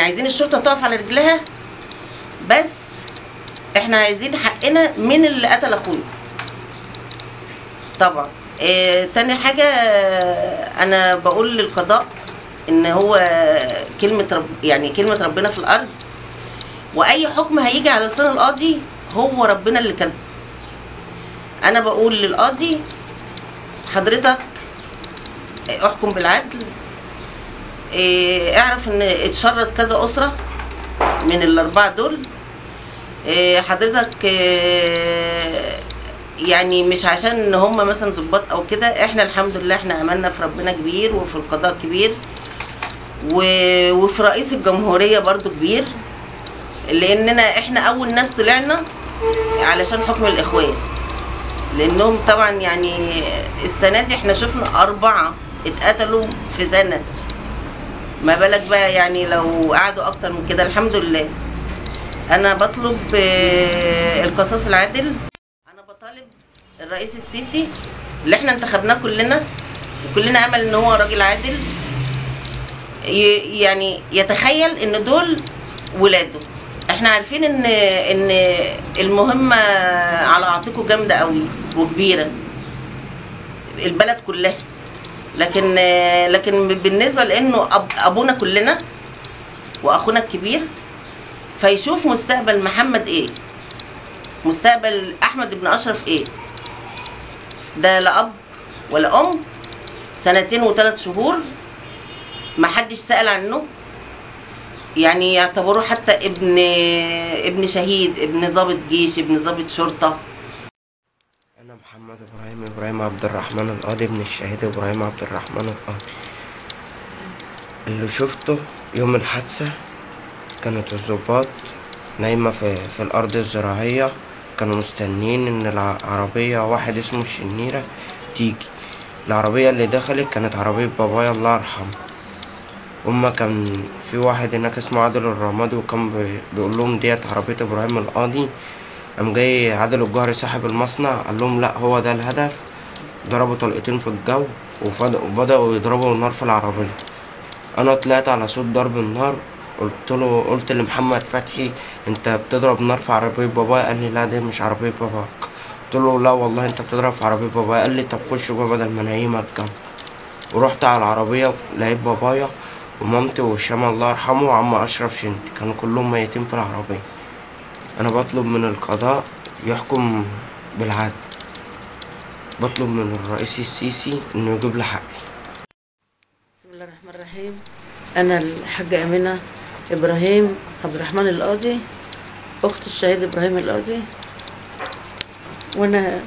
عايزين الشرطه تقف على رجلها، بس احنا عايزين حقنا من اللي قتل اخويا طبعا. تاني حاجه، انا بقول للقضاء ان هو كلمه ربنا في الارض، واي حكم هيجي على لسان القاضي هو ربنا اللي كاتبه. انا بقول للقاضي حضرتك احكم بالعدل، اعرف ان اتشرد كذا اسره من الاربعه دول. حضرتك يعني مش عشان ان هم مثلا ظباط او كده، احنا الحمد لله احنا املنا في ربنا كبير وفي القضاء كبير وفي رئيس الجمهوريه برضو كبير، لاننا احنا اول ناس طلعنا علشان حكم الاخوان، لانهم طبعا يعني السنه دي احنا شفنا 4 اتقتلوا في سنه، ما بالك بقى يعني لو قعدوا اكتر من كده. الحمد لله انا بطلب القصاص العادل. انا بطالب الرئيس السيسي اللي احنا انتخبناه كلنا وكلنا امل ان هو راجل عادل، يعني يتخيل ان دول ولاده. احنا عارفين ان المهمه على عاتقه جامده قوي وكبيره البلد كلها، لكن بالنسبه لانه ابونا كلنا واخونا الكبير، فيشوف مستقبل محمد ايه، مستقبل احمد بن اشرف ايه. ده لا اب ولا ام، 2 و3 شهور ما حدش سأل عنه، يعني يعتبروه حتى ابن شهيد، ابن ضابط جيش، ابن ضابط شرطه. انا محمد ابراهيم عبد الرحمن القاضي، ابن الشهيد ابراهيم عبد الرحمن القاضي. اللي شفته يوم الحادثه كانت الضباط نايمه في الارض الزراعيه، كانوا مستنيين ان العربيه واحد اسمه الشنيره تيجي. العربيه اللي دخلت كانت عربيه بابايا الله يرحمه. هما كان في واحد هناك اسمه عادل الرمادي، وكان بيقول لهم ديت عربيه ابراهيم القاضي. قام جاي عادل الجوهري صاحب المصنع قال لهم لا هو ده الهدف. ضربوا طلقتين في الجو وبدأوا يضربوا النار في العربية. انا طلعت على صوت ضرب النار، قلت لمحمد فتحي انت بتضرب نار في عربية بابايا؟ قال لي لا دي مش عربية باباك. قلت له لا والله انت بتضرب في عربية بابايا. قال لي طب خش جوه بدل ما انيمك جنب. ورحت على العربية لقيت بابايا ومامتي وهشام الله يرحمه وعم اشرف شنتي كانوا كلهم ميتين في العربية. انا بطلب من القضاء يحكم بالعدل، بطلب من الرئيس السيسي انه يجيب لي حقي. بسم الله الرحمن الرحيم. انا الحاجه امينه ابراهيم عبد الرحمن القاضي، اخت الشهيد ابراهيم القاضي. وانا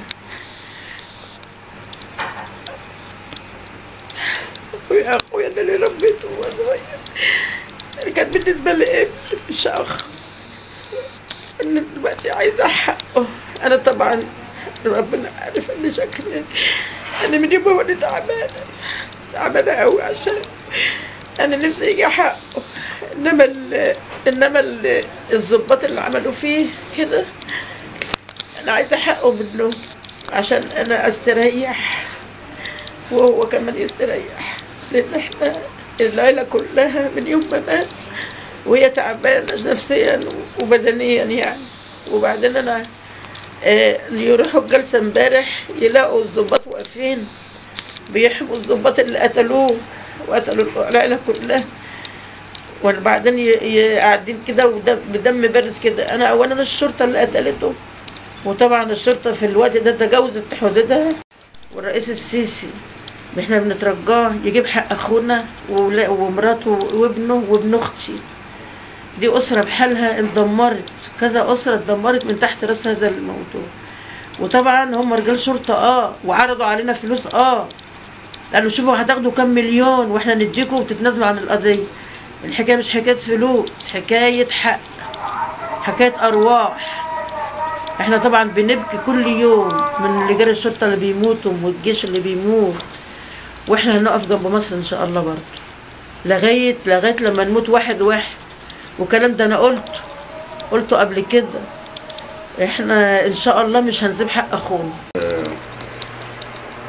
اخويا ده اللي ربيته وهو صغير، كان بالنسبه لي ابن مش اخ. انا دلوقتي عايزه حقه. انا طبعا ربنا عارف ان شكلي انا من يوم وانا تعبانه قوي، عشان انا نفسي يجي حقه. انما الضباط اللي عملوا فيه كده انا عايزه حقه منه عشان انا استريح وهو كمان يستريح، لان احنا العيله كلها من يوم ما مات وهي تعبانه نفسيا وبدنيا يعني. وبعدين انا يروحوا الجلسه امبارح يلاقوا الضباط واقفين بيحموا الضباط اللي قتلوه وقتلوا العيله كلها، وبعدين قاعدين كده بدم بارد كده. انا اولا الشرطه اللي قتلته، وطبعا الشرطه في الوقت ده تجاوزت حدودها، والرئيس السيسي احنا بنترجاه يجيب حق اخونا ومراته وابنه وابن اختي. دي اسره بحالها اتدمرت، كذا اسره اتدمرت من تحت راس هذا الموضوع. وطبعا هم رجال شرطه وعرضوا علينا فلوس قالوا شوفوا هتاخدوا كام مليون واحنا نديكم وتتنازلوا عن القضيه. الحكايه مش حكايه فلوس، حكايه حق، حكايه ارواح. احنا طبعا بنبكي كل يوم من رجال الشرطه اللي بيموتوا والجيش اللي بيموت، واحنا هنقف جنب مصر ان شاء الله برضه لغايه لما نموت واحد واحد. والكلام ده انا قلته قبل كده، احنا ان شاء الله مش هنسيب حق اخونا.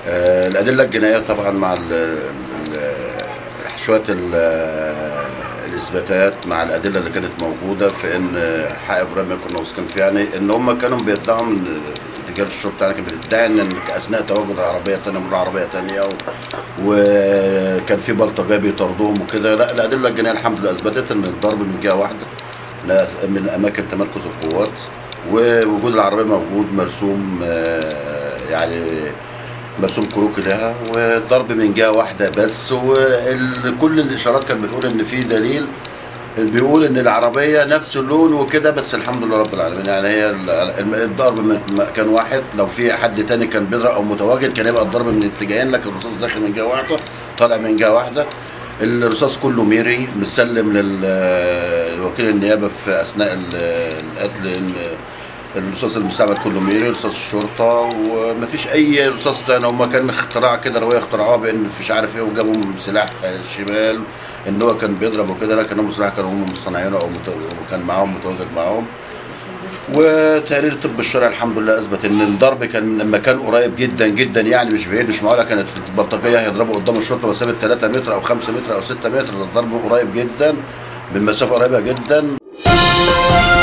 الأدلة الجنائية طبعا مع شوية الاثباتات مع الادله اللي كانت موجوده في ان حق ابراهيم يكون واثقين فيه، يعني ان هم كانوا بيدعوا ان رجال الشرطه يعني كانت بتدعي ان اثناء تواجد عربيه ثانيه من عربيه ثانيه وكان في بلطجيه بيطاردوهم وكده. لا، الادله الجنائيه الحمد لله اثبتت ان الضرب من جهه واحده من اماكن تمركز القوات، ووجود العربيه موجود مرسوم يعني مرسوم كروكي لها، والضرب من جهه واحده بس. وكل الاشارات كانت بتقول ان في دليل بيقول ان العربيه نفس اللون وكده، بس الحمد لله رب العالمين يعني هي الضرب من مكان واحد. لو في حد تاني كان بيضرب او متواجد كان يبقى الضرب من اتجاهين، لكن الرصاص داخل من جهه واحده طالع من جهه واحده. الرصاص كله ميري مسلم للوكيل النيابه في اثناء القتل. الرصاص المستعمل كله ميري، رصاص الشرطه، ومفيش اي رصاص تاني. هما كان اختراع كده روايه اخترعوها بان مش عارف ايه، وجابوا سلاح شمال ان هو كان بيضرب وكده، لكن هم سلاح كانوا هم مصنعينه او وكان معاهم متواجد معاهم. وتقرير الطب الشرعي الحمد لله اثبت ان الضرب كان لما كان قريب جدا جدا، يعني مش بعيد، مش معقوله كانت البلطجيه هيضربوا قدام الشرطه مسافه 3 متر او 5 متر او 6 متر. الضرب قريب جدا، بالمسافه قريبه جدا.